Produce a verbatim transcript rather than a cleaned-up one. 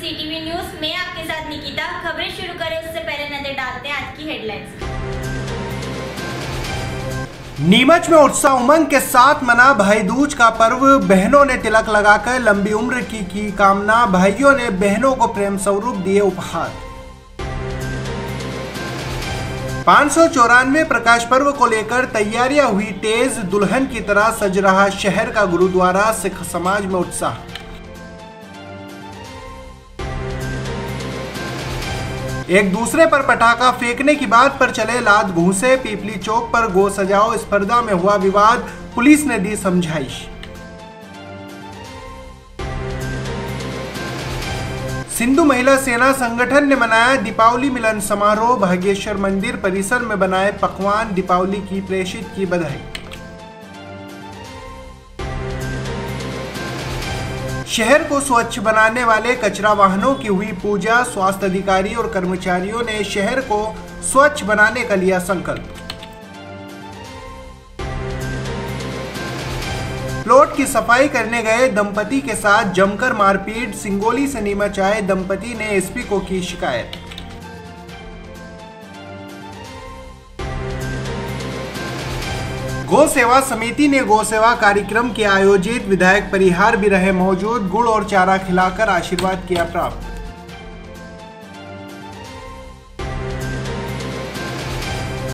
CTV news में आपके साथ निकिता। खबरें शुरू करें उससे पहले नजर डालते हैं आज की हेडलाइंस। नीमच में उत्साह उमंग के साथ मना भाई दूज का पर्व। बहनों ने तिलक लगाकर लंबी उम्र की की कामना। भाइयों ने बहनों को प्रेम स्वरूप दिए उपहार। पाँच सौ चौरानवे प्रकाश पर्व को लेकर तैयारियां हुई तेज। दुल्हन की तरह सज रहा शहर का गुरुद्वारा। सिख समाज में उत्साह। एक दूसरे पर पटाखा फेंकने की बात पर चले लात घूंसे। पीपली चौक पर गो सजाओ स्पर्धा में हुआ विवाद। पुलिस ने दी समझाइश। सिंधु महिला सेना संगठन ने मनाया दीपावली मिलन समारोह। भागेश्वर मंदिर परिसर में बनाए पकवान। दीपावली की प्रेषित की बधाई। शहर को स्वच्छ बनाने वाले कचरा वाहनों की हुई पूजा। स्वास्थ्य अधिकारी और कर्मचारियों ने शहर को स्वच्छ बनाने का लिया संकल्प। प्लॉट की सफाई करने गए दंपति के साथ जमकर मारपीट। सिंगोली से नीमच आए दंपति ने एसपी को की शिकायत। गौ सेवा समिति ने गौ सेवा कार्यक्रम के आयोजित। विधायक परिहार भी रहे मौजूद। गुड़ और चारा खिलाकर आशीर्वाद किया प्राप्त।